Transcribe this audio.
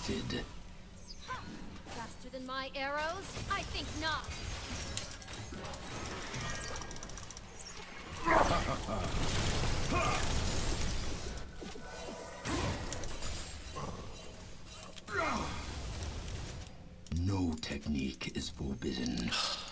detected. Faster than my arrows? I think not. No technique is forbidden.